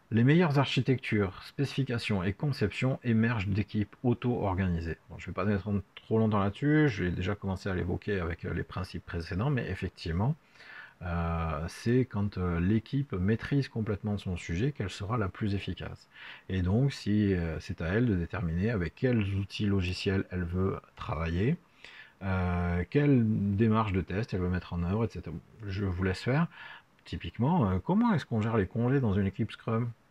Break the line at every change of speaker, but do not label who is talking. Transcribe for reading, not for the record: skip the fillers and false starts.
Les meilleures architectures, spécifications et conceptions émergent d'équipes auto-organisées. Bon, je ne vais pas mettre trop longtemps là-dessus, j'ai déjà commencé à l'évoquer avec les principes précédents, mais effectivement, c'est quand l'équipe maîtrise complètement son sujet qu'elle sera la plus efficace. Et donc, si c'est à elle de déterminer avec quels outils logiciels elle veut travailler, quelle démarche de test elle veut mettre en œuvre, etc. Je vous laisse faire. Typiquement, comment est-ce qu'on gère les congés dans une équipe Scrum?